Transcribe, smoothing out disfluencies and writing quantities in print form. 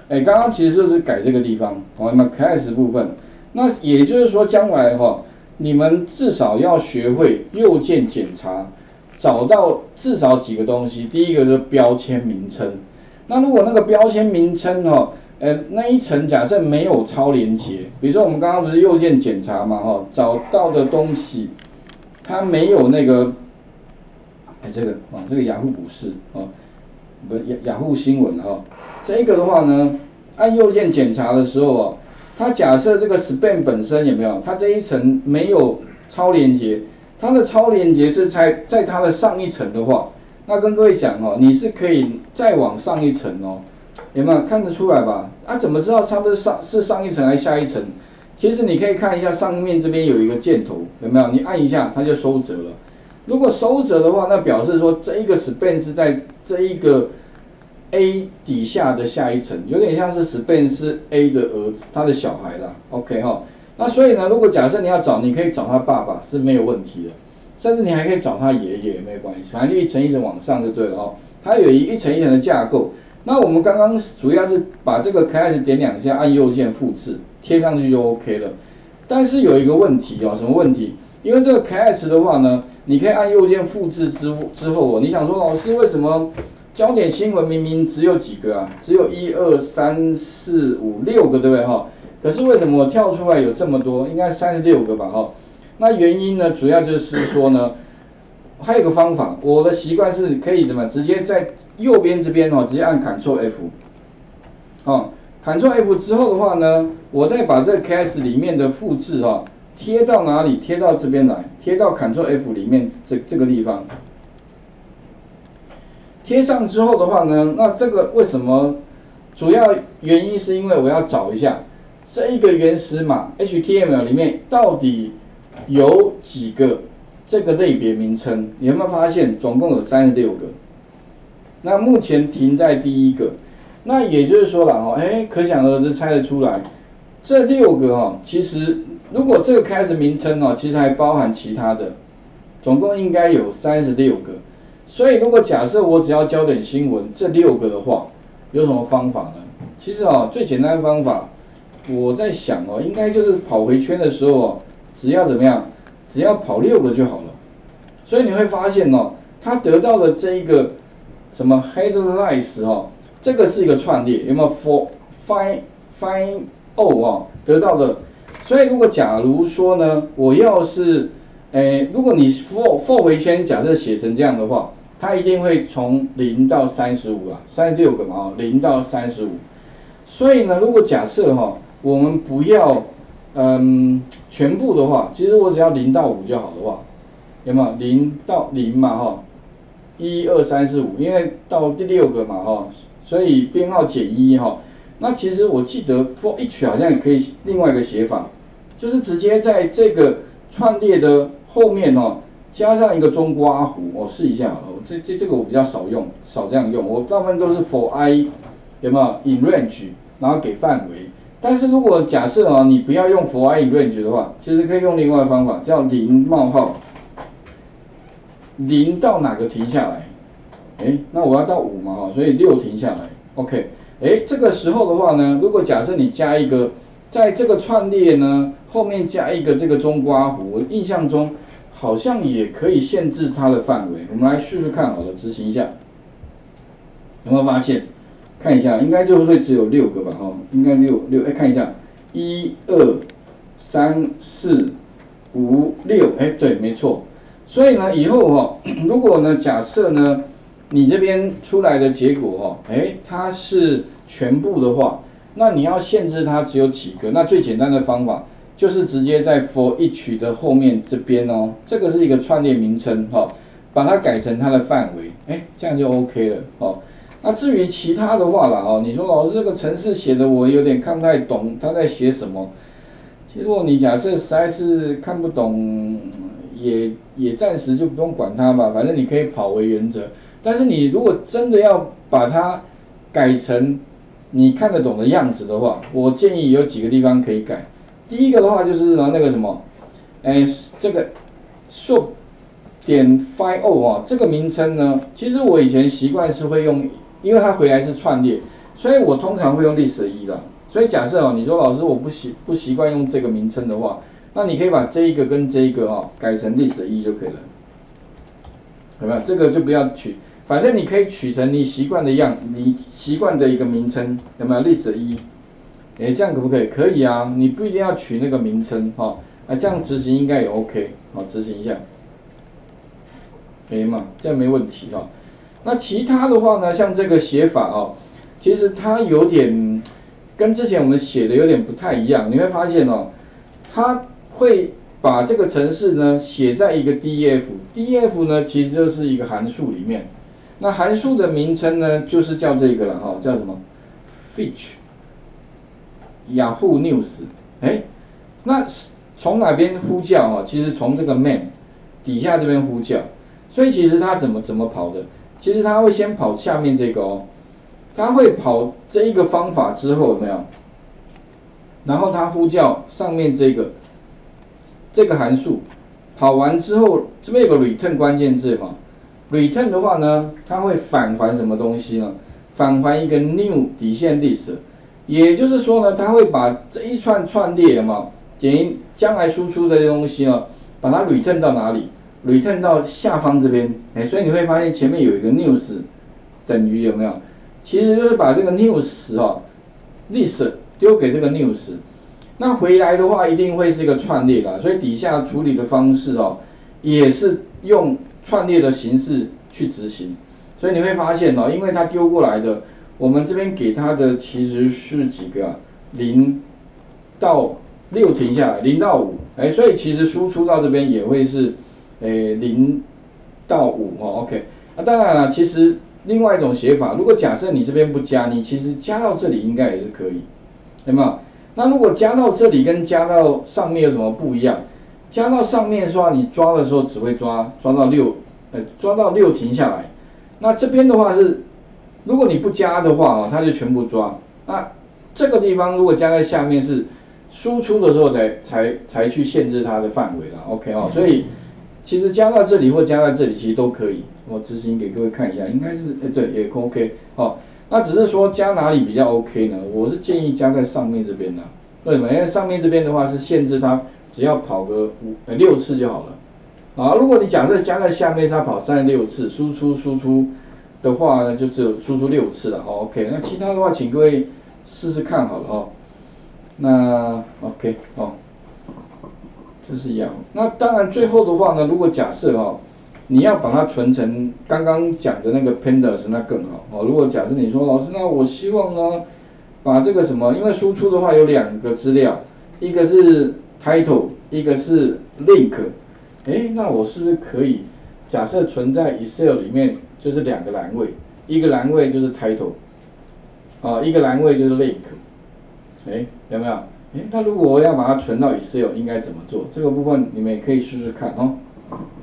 刚刚其实就是改这个地方，好，那么 class 部分，那也就是说将来你们至少要学会右键检查，找到至少几个东西。第一个就是标签名称。那如果那个标签名称那一层假设没有超连结，比如说我们刚刚不是右键检查嘛找到的东西它没有那个，这个雅虎股市不雅虎新闻这个的话呢，按右键检查的时候它假设这个 spam 本身有没有，它这一层没有超连结，它的超连结是在它的上一层的话，那跟各位讲你是可以再往上一层有没有看得出来吧？怎么知道它是上一层还是下一层？其实你可以看一下上面这边有一个箭头，有没有？你按一下它就收折了。如果收折的话，那表示说这一个 spam 是在这一个 A 底下的下一层，有点像是 spam 是 A 的儿子，他的小孩啦。OK 那所以呢，如果假设你要找，你可以找他爸爸是没有问题的，甚至你还可以找他爷爷也没有关系，反正就一层一层往上就对了它有一层一层的架构。那我们刚刚主要是把这个 class 点2下，按右键复制贴上去就 OK 了。但是有一个问题什么问题？因为这个 class 的话呢，你可以按右键复制之后你想说老师为什么焦点新闻明明只有几个只有1、2、3、4、5、6个，对不对可是为什么我跳出来有这么多？应该36个吧那原因呢，主要就是说呢，还有一个方法，我的习惯是可以怎么直接在右边这边直接按 Ctrl F，Ctrl F 之后的话呢，我再把这个 class 里面的复制贴到哪里？贴到这边来，贴到 Ctrl F 里面这个地方。贴上之后的话呢，那这个为什么？主要原因是因为我要找一下这一个原始码 HTML 里面到底有几个这个类别名称。你有没有发现总共有36个？那目前停在第一个。那也就是说了可想而知猜得出来，这6个其实如果这个class名称其实还包含其他的，总共应该有36个。所以如果假设我只要焦点新闻这6个的话，有什么方法呢？其实最简单的方法，我在想应该就是跑回圈的时候只要怎么样，只要跑6个就好了。所以你会发现它得到的这一个什么 headlines 这个是一个串列，有没有 find all 得到的？所以如果假如说呢，我要是如果你 for 回圈假设写成这样的话，它一定会从0到3536个嘛0到35。所以呢，如果假设我们不要全部的话，其实我只要0到5就好的话，有没有0到0嘛1、2、3、4、5，因为到第6个嘛所以编号减1那其实我记得 for each 好像也可以另外一个写法，就是直接在这个串列的后面加上一个中括弧，我试一下这个我比较少这样用，我大部分都是 for I 有没有 in range， 然后给范围。但是如果假设你不要用 for I in range 的话，其实可以用另外的方法，叫0冒号0到哪个停下来？那我要到5嘛所以6停下来。OK， 这个时候的话呢，如果假设你加一个，在这个串列呢后面加一个这个中括弧，我印象中好像也可以限制它的范围。我们来试试看好了，执行一下，有没有发现？看一下，应该就会只有6个吧应该6，看一下，1、2、3、4、5、6，对，没错。所以呢，以后如果呢，假设呢，你这边出来的结果它是全部的话，那你要限制它只有几个？那最简单的方法就是直接在 for each 的后面这边这个是一个串列名称把它改成它的范围，这样就 OK 了那至于其他的话啦你说老师这个程式写的我有点看不太懂，他在写什么？其实如果你假设实在是看不懂，也暂时就不用管它吧，反正你可以跑为原则。但是你如果真的要把它改成你看得懂的样子的话，我建议有几个地方可以改。第一个的话就是那个什么，这个 shop 点 find all 这个名称呢，其实我以前习惯是会用，因为它回来是串列， 所以我通常会用 list 1啦。所以假设哦，你说老师我不习惯用这个名称的话，那你可以把这一个跟这一个哦改成 list 1就可以了，有没有？这个就不要取，反正你可以取成你习惯的一个名称，有没有 list 1？哎，这样可不可以？可以啊，你不一定要取那个名称哈，这样执行应该也 OK， 好，执行一下，可以吗？这样没问题哈。那其他的话呢，像这个写法哦，其实它有点跟之前我们写的有点不太一样，你会发现哦，它会把这个程式呢写在一个 def 呢其实就是一个函数里面，那函数的名称呢就是叫这个了哈，叫什么 fetch Yahoo News， 那从哪边呼叫啊？其实从这个 main 底下这边呼叫，所以其实它怎么跑的？其实它会先跑下面这个哦，它会跑这一个方法之后有没有？然后它呼叫上面这个函数，跑完之后这边有个 return 关键字嘛 ，return 的话呢，它会返还什么东西呢？返还一个 new 底线 list。也就是说呢，它会把这一串列嘛，将来输出的东西呢，把它 return 到哪里 ？return 到下方这边，所以你会发现前面有一个 news 等于有没有？其实就是把这个 news list 丢给这个 news， 那回来的话一定会是一个串列啦，所以底下处理的方式也是用串列的形式去执行，所以你会发现因为它丢过来的。我们这边给它的其实是几个0到6停下来，0到5，所以其实输出到这边也会是0到5，OK， 那当然了，其实另外一种写法，如果假设你这边不加，你其实加到这里应该也是可以，有没有？那如果加到这里跟加到上面有什么不一样？加到上面的话，你抓的时候只会抓到6停下来，那这边的话是。如果你不加的话它就全部抓。那这个地方如果加在下面是输出的时候才去限制它的范围啦 ，OK 所以其实加到这里或加在这里其实都可以。我执行给各位看一下，应该是对也 OK 那只是说加哪里比较 OK 呢？我是建议加在上面这边啦。为什么？因为上面这边的话是限制它只要跑个6次就好了。如果你假设加在下面它跑36次，输出。的话呢，就只有输出6次了，OK。那其他的话，请各位试试看好了那 OK 这是一样。那当然最后的话呢，如果假设你要把它存成刚刚讲的那个 pandas， 那更好如果假设你说老师，那我希望呢，把这个什么，因为输出的话有2个资料，一个是 title， 一个是 link， 那我是不是可以假设存在 Excel 里面？就是2个栏位，一个栏位就是 title， 一个栏位就是 link， 有没有？那如果我要把它存到 Excel， 应该怎么做？这个部分你们也可以试试看